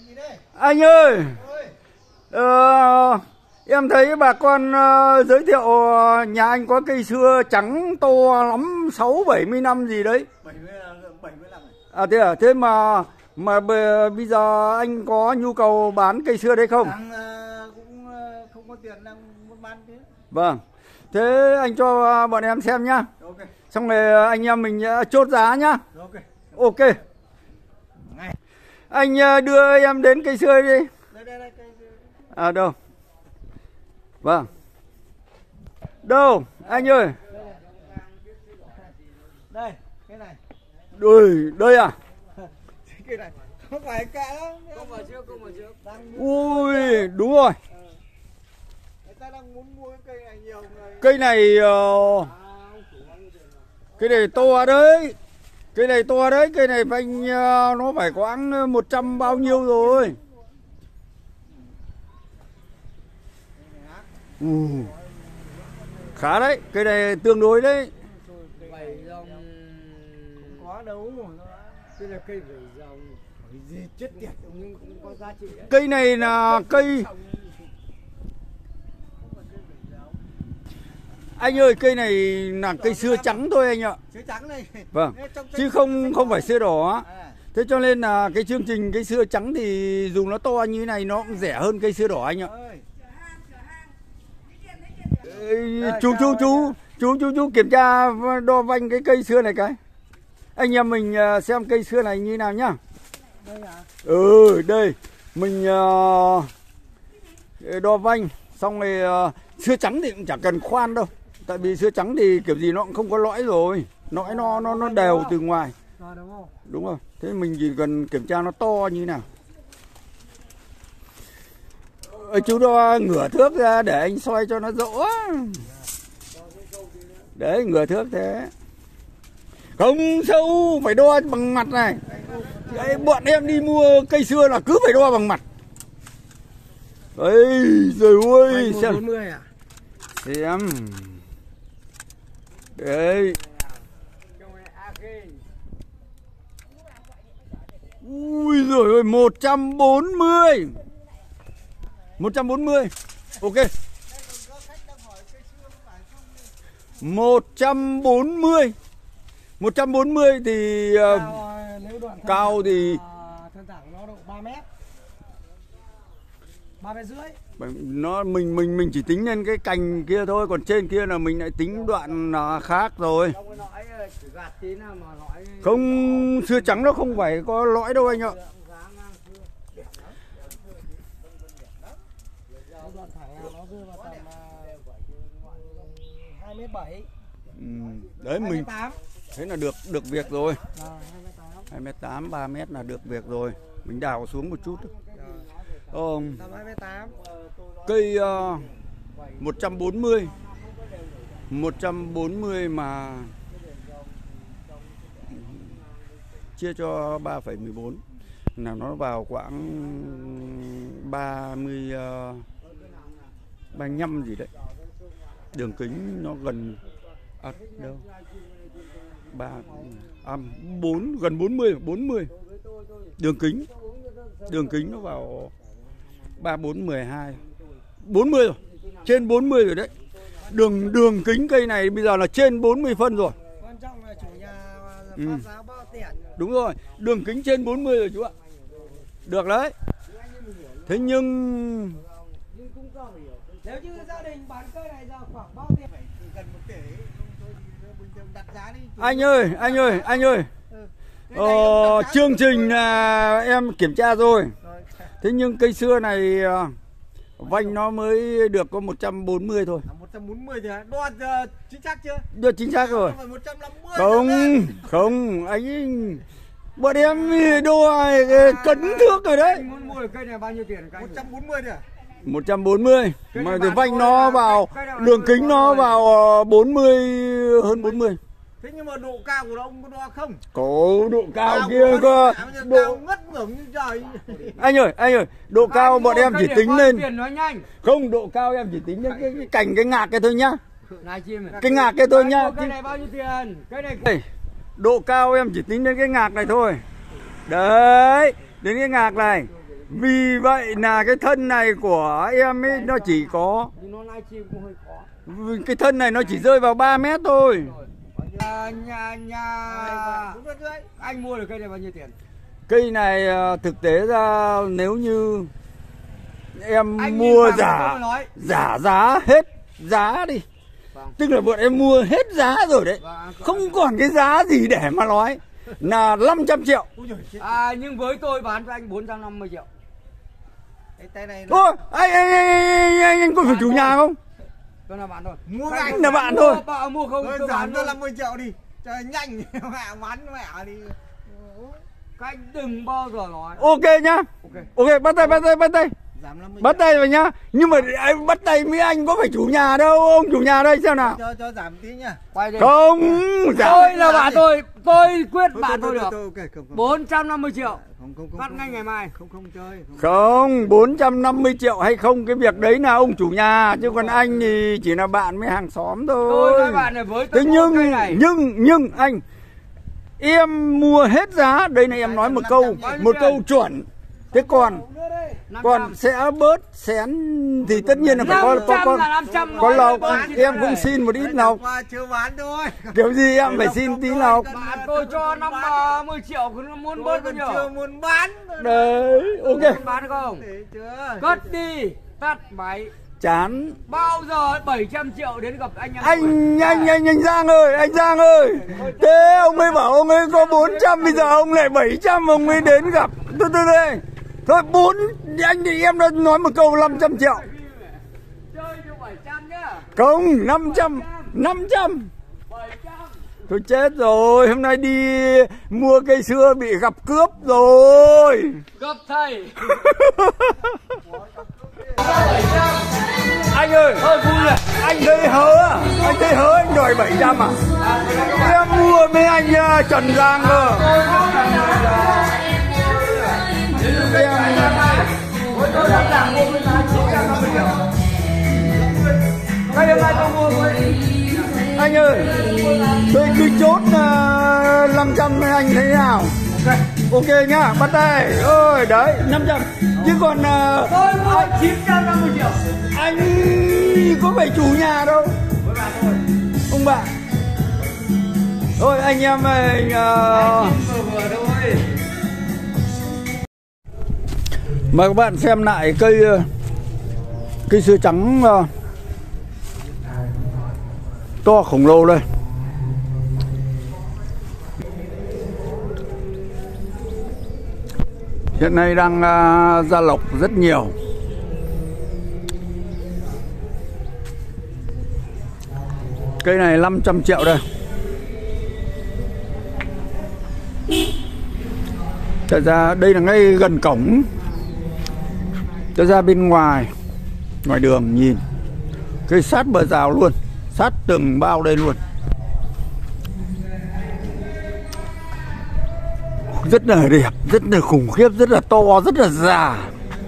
Anh ơi, em thấy bà con giới thiệu nhà anh có cây sưa trắng to lắm, 60-70 năm gì đấy. 75 này. À thế à, thế mà bây giờ anh có nhu cầu bán cây sưa đấy không? Đang cũng không có tiền đang muốn bán thế. Vâng, thế anh cho bọn em xem nhá. Ok. Xong rồi anh em mình chốt giá nhá. Ok. Ok. Ngay. Anh đưa em đến cây sưa đi. Đây cây. À đâu? Vâng. Đâu? Anh ơi. Đây, cái này. Đây à? Cái này không phải cả đâu. Không vào trước. Ui, đúng rồi. Người ta đang muốn mua cái cây này nhiều người. Cây này cái này to đấy. Cây này to đấy, cây này anh nó phải có 100 bao nhiêu rồi. Khá đấy, cây này tương đối đấy. Vảy dòng không có đâu. Đây là cây vảy dòng. Gì chết tiệt nhưng cũng có giá trị. Cây này là cây. Anh ơi, cây này là cây sưa trắng thôi anh ạ. Sưa trắng này. Vâng. Chứ không phải sưa đỏ. Thế cho nên là cái chương trình cây sưa trắng thì dùng nó to như thế này nó cũng rẻ hơn cây sưa đỏ anh ạ. Chú kiểm tra đo vanh cái cây sưa này cái. Anh em mình xem cây sưa này như thế nào nhá. Đây à? Đây mình đo vanh xong rồi sưa trắng thì cũng chẳng cần khoan đâu. Tại vì sưa trắng thì kiểu gì nó cũng không có lõi rồi. Lõi nó đều từ ngoài. Đúng rồi. Thế mình chỉ cần kiểm tra nó to như thế nào. Chú đo ngửa thước ra để anh soi cho nó rõ. Đấy, ngửa thước thế. Không sâu, phải đo bằng mặt này. Đấy, bọn em đi mua cây sưa là cứ phải đo bằng mặt. Đấy, rồi ôi. 40 à? Xem. Đấy. Ui giời ơi, 140. 140. Ok. 140. 140 thì cao thì thân thẳng nó độ 3 mét. 3 mét rưỡi. Mình chỉ tính lên cái cành kia thôi, còn trên kia là mình lại tính đoạn khác rồi. Không, sưa trắng nó không phải có lõi đâu anh ạ. Đấy mình thế là được việc rồi. 2m8, 3m là được việc rồi. Mình đào xuống một chút. Cây 140 mà chia cho 3,14 là nó vào khoảng 35 gì đấy. Đường kính nó gần đâu gần 40. Đường kính nó vào 34, 12 40 rồi. Trên 40 rồi đấy. Đường kính cây này bây giờ là trên 40 phân rồi. Quan trọng là chủ nhà phát giá bao tiền. Đúng rồi, đường kính trên 40 rồi chú ạ. Được đấy. Thế nhưng nếu như gia đình bán cây này ra khoảng bao tiền? Gần 1 tỷ. Đặt giá đi. Anh ơi. Chương trình là em kiểm tra rồi. Thế nhưng cây sưa này vanh nó mới được có 140 thôi. 140 thì đo chính xác chưa? Đo chính xác rồi. 150. Không, anh bọn em đo cấn thước rồi đấy. Anh muốn mua được cây này bao nhiêu tiền? 140 thôi à? 140. Mà thì vanh nó vào, đường kính nó vào 40, hơn 40. Thế nhưng mà độ cao của nó ông có đo không? Có độ cao kia cơ. Độ ngất ngưỡng như trời. Anh ơi, độ cao bọn em chỉ tính lên. Không, độ cao em chỉ tính lên cái cành cái ngạc cái thôi nhá. Cái cái ngạc cái thôi nhá. Cây này bao nhiêu tiền? Cây này độ cao em chỉ tính đến cái ngạc này thôi. Đấy, đến cái ngạc này. Vì vậy là cái thân này của em ấy nó chỉ có, nó lai chim cũng hơi khó. cái thân này nó chỉ rơi vào 3 mét thôi. Anh mua được cây này bao nhiêu tiền? Cây này thực tế ra nếu như em anh mua giả giá hết giá đi. Vâng. Tức là bọn em mua hết giá rồi đấy. Vâng. Không còn cái giá gì để mà nói. Là 500 triệu. Nhưng với tôi bán cho anh 450 triệu. Cái tay này Ô, anh có phải chủ nhà không? Tôi là bạn thôi. Mua anh là bạn thôi. Mua không tôi bán cho 50 triệu đi. Cho nhanh mẹ bán mẹ đi. Các anh đừng bao giờ nói. Ok nhá. Ok, bắt tay. Giảm 50 Bắt tay vào nhá. Nhưng mà bắt tay với anh có phải chủ nhà đâu, ông chủ nhà đây xem nào. Cho giảm tí nhá. Quay đi. Không, tôi là bạn tôi quyết bạn tôi được. Okay, 450 triệu. Không. Phát ngay ngày mai. Không chơi. Không, 450 triệu hay không cái việc đấy là ông chủ nhà, chứ còn anh thì chỉ là bạn với hàng xóm thôi. Tôi là bạn này với tôi. Thế nhưng anh em mua hết giá, đây này em nói một câu chuẩn. Thế còn sẽ bớt xén thì tất nhiên là phải có lộc. Em cũng xin một ít lộc. Chưa bán thôi. Kiểu gì em phải xin tí lộc. Bạn tôi cho 50 triệu muốn bớt bao nhiêu? Chưa muốn bán. Đấy, ok. Muốn bán không? Cất đi, tắt máy. Chán. Bao giờ 700 triệu đến gặp anh Anh Giang ơi. Thế ông ấy bảo ông ấy có 400, bây giờ ông lại 700 ông ấy đến gặp. Tôi đây. Thôi 4 anh thì em đã nói một câu 500 triệu. Chơi được 700 nhá. Không, 500. 700. Tôi chết rồi, hôm nay đi mua cây sưa bị gặp cướp rồi. Gặp thầy. Anh ơi, anh thấy hớ anh đòi 700 à? Em mua với anh Trần Giang cơ. Anh ơi, tôi cứ chốt 500 với anh thế nào? Ok nhá, bắt tay. Ôi đấy, 500. Chứ còn Tôi mua 950 triệu. anh có phải chủ nhà đâu. Ông bạn. Thôi anh em mình mời các bạn xem lại cây sưa trắng to khổng lồ đây. Hiện nay đang ra lộc rất nhiều. Cây này 500 triệu đây. Thật ra đây là ngay gần cổng. Cho ra bên ngoài đường nhìn cây sát bờ rào luôn, sát tường bao đây luôn. Rất là đẹp, rất là khủng khiếp, rất là to, rất là già.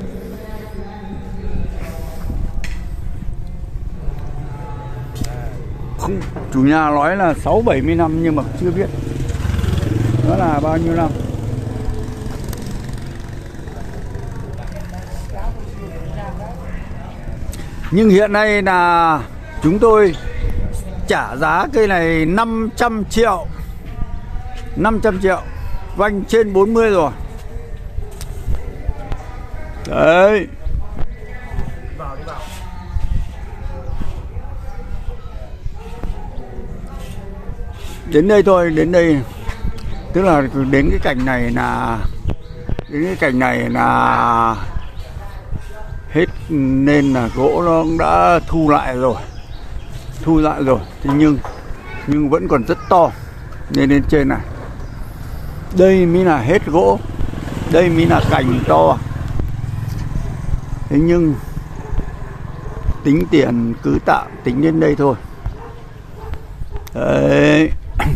Không, chủ nhà nói là 60-70 năm nhưng mà chưa biết đó là bao nhiêu năm. Nhưng hiện nay là chúng tôi trả giá cây này 500 triệu. 500 triệu. Vanh trên 40 rồi. Đấy. Đến đây thôi, đến đây. Tức là đến cái cảnh này là hết, nên là gỗ nó cũng đã thu lại rồi. Thế nhưng vẫn còn rất to. Nên lên trên này, đây mới là hết gỗ, đây mới là cành to. Thế nhưng tính tiền cứ tạm tính đến đây thôi. Đấy.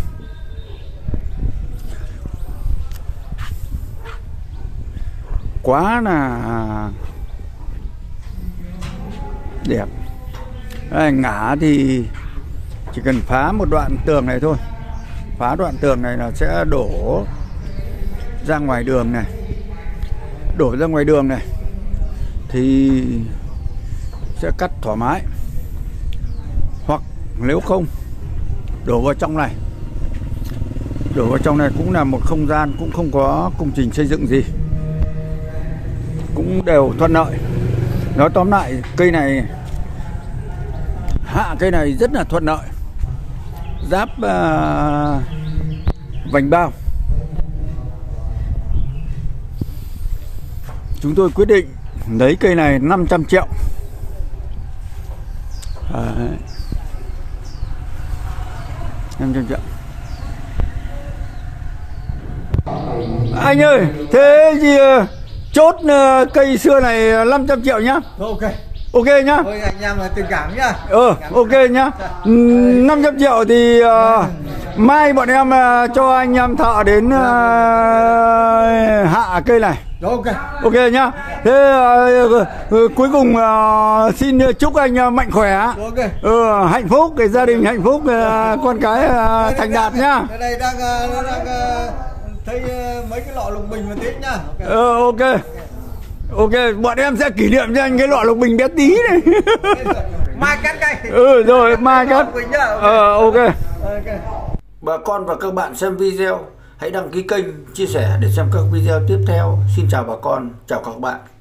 Quá là đẹp. Đây, ngã thì chỉ cần phá một đoạn tường này thôi. Phá đoạn tường này là sẽ đổ ra ngoài đường này. đổ ra ngoài đường này thì sẽ cắt thoải mái, hoặc nếu không đổ vào trong này. Đổ vào trong này cũng là một không gian, cũng không có công trình xây dựng gì, cũng đều thuận lợi. Nói tóm lại, cây này, hạ cây này rất là thuận lợi, giáp vành bao. Chúng tôi quyết định lấy cây này 500 triệu. Đấy. 500 triệu. Anh ơi, thế thì chốt cây xưa này 500 triệu nhá. Ok. Ok nhá. Thôi anh em là tình cảm nhá. Ok nhá. 500 triệu thì mai bọn em cho anh em thợ đến hạ cây này. Ok. Ok nhá. Thế cuối cùng xin chúc anh mạnh khỏe. Ok. Hạnh phúc, cái gia đình hạnh phúc, con cái thành đạt nhá. Ở đây đang thấy mấy cái lọ lục bình một tí nhá. Ok. Ok, bọn em sẽ kỷ niệm cho anh cái lọ lục bình bé tí này. Mai cắt cây. Rồi, mai cắt. Ok. Bà con và các bạn xem video, hãy đăng ký kênh, chia sẻ để xem các video tiếp theo. Xin chào bà con, chào các bạn.